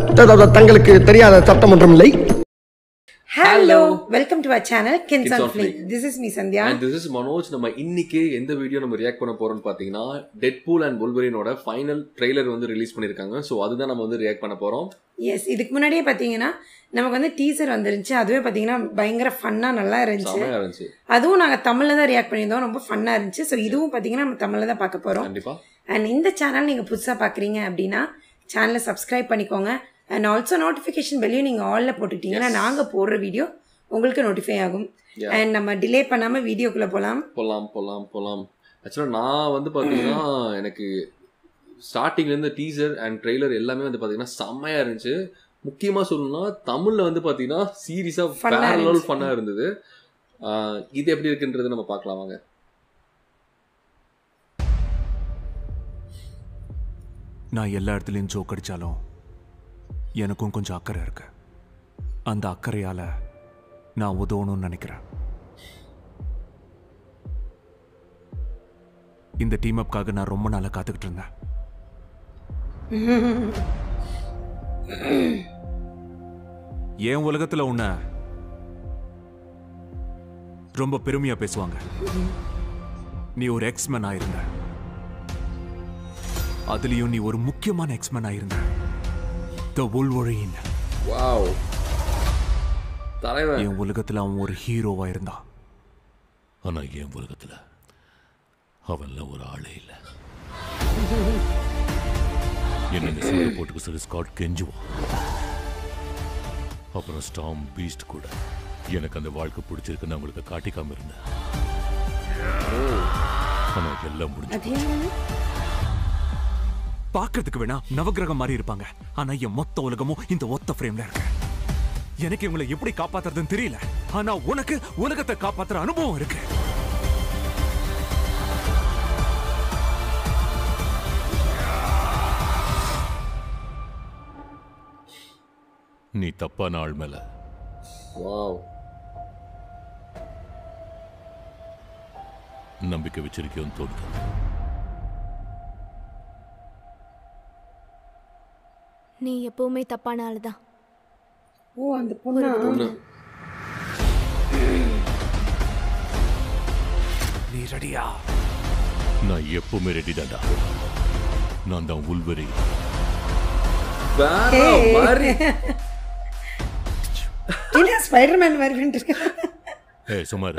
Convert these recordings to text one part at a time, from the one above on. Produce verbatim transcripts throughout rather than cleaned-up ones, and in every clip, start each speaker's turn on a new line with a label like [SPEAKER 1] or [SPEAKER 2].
[SPEAKER 1] தங்களுக்கு தெரியாத சட்டம் ஒன்றும் இல்லை.
[SPEAKER 2] Hello, welcome to our channel Kins on Flick. This is me Sandhya
[SPEAKER 3] and this is Manoj. நம்ம இன்னைக்கு எந்த வீடியோ நம்ம ரியாக்ட் பண்ண போறோம்னு பாத்தீங்கன்னா டெட்பூல் அண்ட் வொல்வரினோட ஃபைனல் ட்ரெய்லர் வந்து ரிலீஸ் பண்ணிருக்காங்க. சோ அதுதான் நம்ம வந்து ரியாக்ட் பண்ண போறோம்.
[SPEAKER 2] எஸ், இதுக்கு முன்னாடியே பாத்தீங்கன்னா நமக்கு வந்து டீசர் வந்துருந்துச்சு. அதுவே பாத்தீங்கன்னா பயங்கர ஃபன்னா நல்லா இருந்துச்சு. அதுவும் நாங்க தமிழ்ல தான் ரியாக்ட் பண்ணியிருந்தோம். ரொம்ப ஃபன்னா இருந்துச்சு. ஸோ இதுவும் பாத்தீங்கன்னா நம்ம தமிழ்ல தான் பார்க்க போறோம்.
[SPEAKER 3] கண்டிப்பா.
[SPEAKER 2] அண்ட் இந்த சேனல் நீங்க புதுசா பாக்குறீங்க அப்படின்னா சேனலை சப்ஸ்கிரைப் பண்ணிக்கோங்க. அண்ட் ஆல்சோ நோட்டிஃபிகேஷன் பெல்லையும் நீங்கள் ஆலில் போட்டுட்டீங்கன்னா நாங்கள் போடுற வீடியோ உங்களுக்கு நோட்டிஃபை ஆகும். அண்ட் நம்ம டிலே பண்ணாமல் வீடியோக்குள்ளே போகலாம்
[SPEAKER 3] போகலாம் போகலாம் போகலாம் ஆக்சுவலாக நான் வந்து பார்த்தீங்கன்னா எனக்கு ஸ்டார்டிங்லேருந்து டீசர் அண்ட் ட்ரெய்லர் எல்லாமே வந்து பார்த்தீங்கன்னா செம்மையாக இருந்துச்சு. முக்கியமாக சொல்லணும்னா தமிழில் வந்து பார்த்தீங்கன்னா சீரியஸாக பேரலல் ஃபன்னாக இருந்தது. இது எப்படி இருக்குன்றது நம்ம பார்க்கலாம் வாங்க.
[SPEAKER 4] நான் எல்லா இடத்துலையும் ஜோக் அடித்தாலும் எனக்கும் கொஞ்சம் அக்கறை இருக்கு. அந்த அக்கறையால நான் உதவணும்னு நினைக்கிறேன். இந்த டீம் அப்காக நான் ரொம்ப நாளா காத்துக்கிட்டு இருந்தேன். என் உலகத்துல உன்னை ரொம்ப பெருமையா பேசுவாங்க. நீ ஒரு எக்ஸ்மேன் ஆயிருந்த, அதுலயும் நீ ஒரு முக்கியமான எக்ஸ்மேன் ஆயிருந்த. The Wolverine.
[SPEAKER 3] Wow. தலைவன்
[SPEAKER 4] என் உலகத்துல அவன் ஒரு ஹீரோவா இருந்தான்.
[SPEAKER 5] ஆனா என் உலகத்துல அவன்ல ஒரு ஆளே இல்ல. என்ன சண்டை போட்டுக்கு சொல்லி ஸ்காட் கெஞ்சுவான். அப்புறம் ஸ்டாம் பீஸ்ட் கூட எனக்கு அந்த வாழ்க்கை பிடிச்சிருக்குன்னு அவங்களுக்கு காட்டிக்காம இருந்தேன். ஆனா எல்லாம் முடிஞ்சு
[SPEAKER 4] பார்க்கறதுக்கு வேணா நவகிரகம் மாதிரி இருப்பாங்க. ஆனா என் மொத்த உலகமும் இந்த ஒத்த ஃப்ரேம்ல இருக்கு. எனக்கு இவங்களை எப்படி காப்பாத்துறதுன்னு தெரியல. ஆனா உனக்கு உலகத்தை காப்பாத்துற அனுபவம் இருக்கு.
[SPEAKER 5] நீ தப்பான ஆள் மேல நம்பிக்கை வச்சிருக்கியோன்னு தோணுது.
[SPEAKER 6] நீ எப்பவுமே தப்பான ஆளுதான்.
[SPEAKER 2] ஓ, அந்த பொண்ணு.
[SPEAKER 4] நீ ரெடியா?
[SPEAKER 5] நான் எப்பவுமே ரெடி தான்டா. நான் தான் உல்வரி.
[SPEAKER 2] என்ன ஸ்பைடர்மேன் மாதிரி பண்ணிட்டு
[SPEAKER 5] ஏய் சுமார்.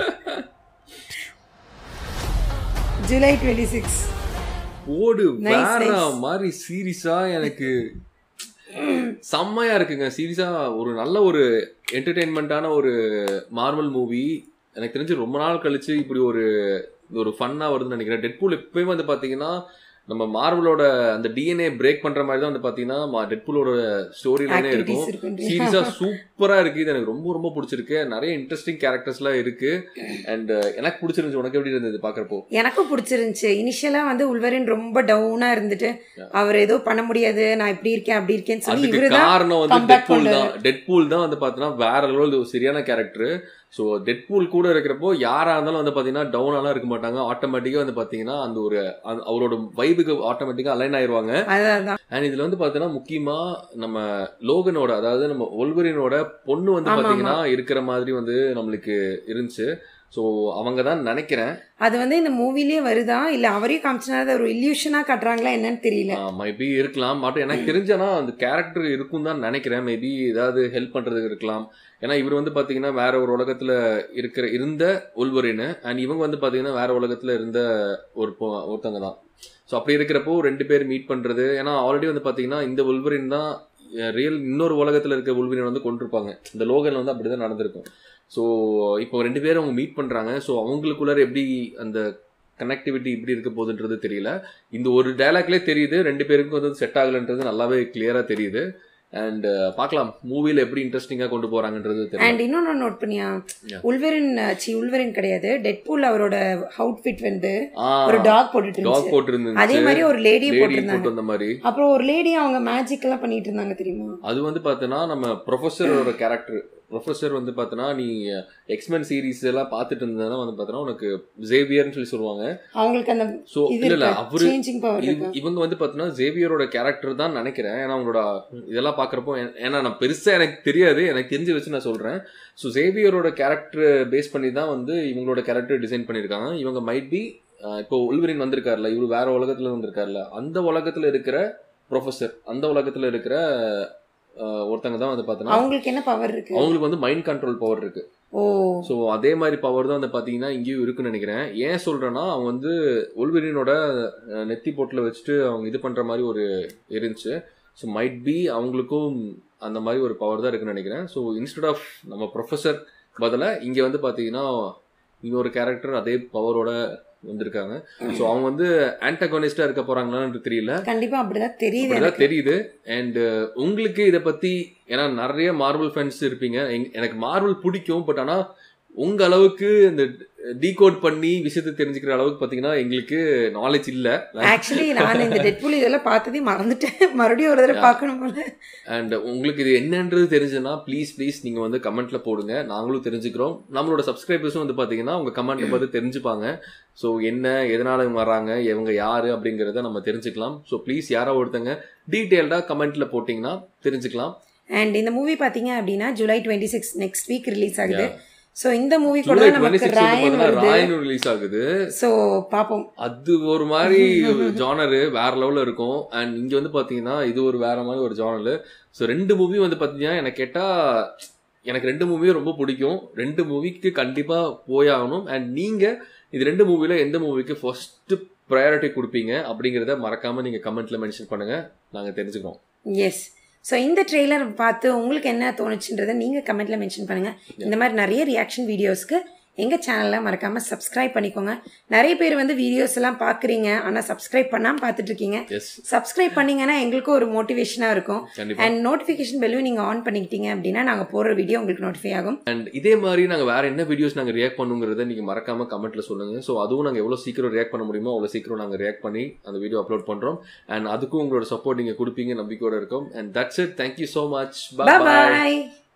[SPEAKER 2] ஜூலை இருபத்தி ஆறு
[SPEAKER 3] ஓடு வேற மாதிரி சீரியஸா எனக்கு செம்மையா இருக்குங்க. சீரியஸா ஒரு நல்ல ஒரு என்டர்டெயின்மெண்டான ஒரு மார்வல் மூவி. எனக்கு தெரிஞ்சு ரொம்ப நாள் கழிச்சு இப்படி ஒரு ஒரு ஃபன்னா வருதுன்னு நினைக்கிறேன். டெட்பூல் எப்பயுமே வந்து பாத்தீங்கன்னா நம்ம மார்வலோட அந்த டிஎன்ஏ பிரேக் பண்ற மாதிரி தான் வந்து பாத்தீங்கன்னா டெட்பூலோட ஸ்டோரி லைனே இருக்கும். சீரியஸா சூப்பரா இருக்கு. இது எனக்கு ரொம்ப ரொம்ப பிடிச்சிருக்கு. நிறைய இன்ட்ரெஸ்டிங் கேரக்டர்ஸ் எல்லாம் இருக்கு. அண்ட் எனக்கு பிடிச்சிருந்துச்சு. உனக்கு எப்படி இருந்தது பாக்குறப்போ?
[SPEAKER 2] எனக்கும் பிடிச்சிருந்துச்சு. இனிஷியலா வந்து உல்வரின் ரொம்ப டவுனா இருந்துட்டு அவர் ஏதோ பண்ண முடியாது, நான் இப்படி இருக்கேன் அப்படி இருக்கேன்னு சொல்லி இவருதான்
[SPEAKER 3] காரணம் வந்து டெட்பூல் தான். டெட்பூல் தான் வந்து பாத்தீங்கன்னா வேற லெவல் சரியான கேரக்டர். ஸோ டெட்பூல் கூட இருக்கிறப்போ யாராக இருந்தாலும் வந்து பார்த்தீங்கன்னா டவுனாலாம் இருக்க மாட்டாங்க. ஆட்டோமேட்டிக்காக வந்து பார்த்தீங்கன்னா அந்த ஒரு அவரோட வைபுக்கு ஆட்டோமேட்டிக்காக அலைன் ஆயிடுவாங்க. அண்ட் இதில் வந்து பார்த்தீங்கன்னா முக்கியமாக நம்ம லோகனோட, அதாவது நம்ம வொல்வரினோட பொண்ணு வந்து பார்த்தீங்கன்னா இருக்கிற மாதிரி வந்து நம்மளுக்கு இருந்துச்சு. ஸோ அவங்க தான் நினைக்கிறேன்.
[SPEAKER 2] அது வந்து இந்த மூவிலேயே வருதா இல்லை அவரையும் காமிச்சனா ஒரு இல்யூஷனாக காட்டுறாங்களா என்னன்னு தெரியல.
[SPEAKER 3] மேபி இருக்கலாம். பட் எனக்கு தெரிஞ்சனா அந்த கேரக்டர் இருக்கும் தான் நினைக்கிறேன். மேபி ஏதாவது ஹெல்ப் பண்ணுறதுக்கு இருக்கலாம். ஏன்னா இவர் வந்து பார்த்தீங்கன்னா வேற ஒரு உலகத்தில் இருக்கிற இருந்த வொல்வரின் அண்ட் இவங்க வந்து பார்த்தீங்கன்னா வேற உலகத்தில் இருந்த ஒரு ஒருத்தவங்க தான். ஸோ அப்படி இருக்கிறப்போ ரெண்டு பேர் மீட் பண்ணுறது. ஏன்னா ஆல்ரெடி வந்து பார்த்தீங்கன்னா இந்த வொல்வரின் தான் ரியல் இன்னொரு உலகத்தில் இருக்க வொல்வரின் வந்து கொண்டிருப்பாங்க. இந்த லோகன் வந்து அப்படி தான் நடந்திருக்கும். ஸோ இப்போ ரெண்டு பேரும் அவங்க மீட் பண்ணுறாங்க. ஸோ அவங்களுக்குள்ளார எப்படி அந்த கனெக்டிவிட்டி இப்படி இருக்க போகுதுன்றது தெரியல. இந்த ஒரு டைலாக்லேயே தெரியுது ரெண்டு பேருக்கும் வந்து செட் ஆகலைன்றது நல்லாவே கிளியராக தெரியுது. அண்ட் பார்க்கலாம் மூவில எப்படி இன்ட்ரெஸ்டிங்கா கொண்டு போறாங்கன்றது தெரியும்.
[SPEAKER 2] அண்ட் இன்னொன்னு நோட் பண்ணியா, உல்வரின் சி உல்வரின் கிடையாது, டெட்பூல் அவரோட அவுட்ஃபிட் வந்து ஒரு டாக் போட்டுட்டு
[SPEAKER 3] டாக் போட்டுருந்துச்சு.
[SPEAKER 2] அதே மாதிரி ஒரு லேடி போட்டுருந்தாங்க.
[SPEAKER 3] அந்த மாதிரி அப்புறம்
[SPEAKER 2] ஒரு லேடி அவங்க மேஜிக் எல்லாம் பண்ணிட்டு இருந்தாங்க தெரியுமா?
[SPEAKER 3] அது வந்து பார்த்தனா நம்ம ப்ரொஃபஸரோட கேரக்டர் ப்ரொஃபஸர் வந்து பார்த்தோன்னா நீ எக்ஸ்மென் சீரீஸ் எல்லாம் பார்த்துட்டு இருந்ததுனா வந்து பார்த்தோன்னா உனக்கு ஜேவியர்னு சொல்லி சொல்லுவாங்க.
[SPEAKER 2] அவங்களுக்கு அந்த
[SPEAKER 3] ஸோ இல்லை இல்லை அவரு
[SPEAKER 2] பவர்
[SPEAKER 3] இவங்க வந்து பார்த்தோன்னா ஜேவியரோட கேரக்டர் தான் நினைக்கிறேன். ஏன்னா அவங்களோட இதெல்லாம் பார்க்குறப்போ ஏன்னா நான் பெருசாக எனக்கு தெரியாது, எனக்கு தெரிஞ்சு வச்சு நான் சொல்கிறேன். ஸோ ஜேவியரோட கேரக்டர் பேஸ் பண்ணி தான் வந்து இவங்களோட கேரக்டர் டிசைன் பண்ணியிருக்காங்க. இவங்க மைட் பி இப்போ உல்வரின் வந்திருக்காருல, இவரு வேற உலகத்துல வந்திருக்காருல, அந்த உலகத்துல இருக்கிற ப்ரொஃபஸர், அந்த உலகத்துல இருக்கிற ஒருத்தங்க தான் வந்து பார்த்தோன்னா
[SPEAKER 2] அவங்களுக்கு என்ன பவர் இருக்கு,
[SPEAKER 3] அவங்களுக்கு வந்து மைண்ட் கண்ட்ரோல் பவர் இருக்கு.
[SPEAKER 2] ஓ
[SPEAKER 3] ஸோ அதே மாதிரி பவர் தான் வந்து பார்த்தீங்கன்னா இங்கேயும் இருக்குன்னு நினைக்கிறேன். ஏன் சொல்றேன்னா அவங்க வந்து உல்வரினோட நெத்தி போட்டில் வச்சுட்டு அவங்க இது பண்ற மாதிரி ஒரு இருந்துச்சு. ஸோ மைட் பி அவங்களுக்கும் அந்த மாதிரி ஒரு பவர் தான் இருக்குன்னு நினைக்கிறேன். ஸோ இன்ஸ்டெட் ஆஃப் நம்ம ப்ரொஃபஸர் பதிலாக இங்கே வந்து பார்த்தீங்கன்னா இன்னொரு கேரக்டர் அதே பவரோட வந்திருக்காங்க. ஸோ அவங்க வந்து ஆன்டகோனிஸ்டா இருக்க போறாங்களான்னு தெரியல.
[SPEAKER 2] கண்டிப்பா அப்படிதான் தெரியுது,
[SPEAKER 3] அப்படிதான் தெரியுது. அண்ட் உங்களுக்கு இதை பத்தி, ஏன்னா நிறைய மார்வல் ஃபேன்ஸ் இருப்பீங்க, எனக்கு மார்வல் பிடிக்கும், பட் ஆனா உங்க அளவுக்கு இந்த டீகோட் பண்ணி விஷயத்தை தெரிஞ்சுக்கிற அளவுக்கு பாத்தீங்கன்னா எங்களுக்கு நாலேஜ் இல்ல.
[SPEAKER 2] ஆக்சுவலி நான் இந்த டெட்பூல் இதெல்லாம் பார்த்ததே மறந்துட்டேன், மறுபடியும் ஒரு தடவை பார்க்கணும் போல.
[SPEAKER 3] அண்ட் உங்களுக்கு இது என்னன்றது தெரிஞ்சுன்னா ப்ளீஸ் ப்ளீஸ் நீங்க வந்து கமெண்ட்ல போடுங்க, நாங்களும் தெரிஞ்சுக்கிறோம். நம்மளோட சப்ஸ்கிரைபர்ஸும் வந்து பாத்தீங்கன்னா உங்க கமெண்ட்டை பார்த்து தெரிஞ்சுப்பாங்க. ஸோ என்ன எதனால இவங்க வராங்க, இவங்க யாரு அப்படிங்கிறத நம்ம தெரிஞ்சுக்கலாம். ஸோ ப்ளீஸ் யாரோ ஒருத்தங்க டீட்டெயில்டா கமெண்ட்ல போட்டிங்கன்னா தெரிஞ்சுக்கலாம்.
[SPEAKER 2] அண்ட் இந்த மூவி பாத்தீங்க அப்படின்னா July twenty six next week release ஆகுது. சோ இந்த மூவி கூட நமக்கு ராயன்
[SPEAKER 3] ராயன் ரிலீஸ் ஆகுது.
[SPEAKER 2] சோ பாப்போம்,
[SPEAKER 3] அது ஒரு மாதிரி ஜானர் வேற லெவல்ல இருக்கும். அண்ட் இங்க வந்து பாத்தீங்கன்னா இது ஒரு வேற மாதிரி ஒரு ஜானர். ஸோ ரெண்டு மூவி வந்து பாத்தீங்கன்னா எனக்கு கேட்டா எனக்கு ரெண்டு மூவியும் ரொம்ப பிடிக்கும். ரெண்டு மூவிக்கு கண்டிப்பா போயாகணும். அண்ட் நீங்க இது ரெண்டு மூவில எந்த மூவிக்கு ஃபர்ஸ்ட் ப்ரையாரிட்டி கொடுப்பீங்க அப்படிங்கிறத மறக்காம நீங்க கமெண்ட்ல மென்ஷன் பண்ணுங்க, நாங்க தெரிஞ்சுக்கிறோம்.
[SPEAKER 2] எஸ். ஸோ இந்த ட்ரெய்லர் பார்த்து உங்களுக்கு என்ன தோணுச்சுன்றதை நீங்கள் கமெண்ட்டில் மென்ஷன் பண்ணுங்கள். இந்த மாதிரி நிறைய ரியாக்ஷன் வீடியோஸ்க்கு எங்கள் சேனலில் மறக்காமல் சப்ஸ்கிரைப் பண்ணிக்கோங்க. நிறைய பேர் வந்து வீடியோஸ் எல்லாம் பார்க்குறீங்க, ஆனால் சப்ஸ்கிரைப் பண்ணாமல் பார்த்துட்ருக்கீங்க. சப்ஸ்கிரைப் பண்ணிங்கன்னா எங்களுக்கும் ஒரு மோட்டிவேஷனாக இருக்கும். அண்ட் நோட்டிஃபிகேஷன் பெல்லும் நீங்கள் ஆன் பண்ணிக்கிட்டீங்க அப்படின்னா நாங்கள் போடுற வீடியோ உங்களுக்கு நோட்டிஃபை ஆகும்.
[SPEAKER 3] அண்ட் இதே மாதிரி நாங்கள் வேறு என்ன வீடியோஸ் நாங்கள் ரியாக்ட் பண்ணுங்கிறத நீங்கள் மறக்காமல் கமெண்ட்டில் சொல்லுங்கள். ஸோ அதுவும் நாங்கள் எவ்வளோ சீக்கிரம் ரியாக்ட் பண்ண முடியுமோ அவ்வளோ சீக்கிரம் நாங்கள் ரியாக்ட் பண்ணி அந்த வீடியோ அப்லோட் பண்ணுறோம். அண்ட் அதுக்கும் உங்களோட சப்போர்ட் நீங்கள் கொடுப்பீங்க நம்பிக்கையோடு இருக்கும். And that's it. Thank you so much.
[SPEAKER 2] Bye.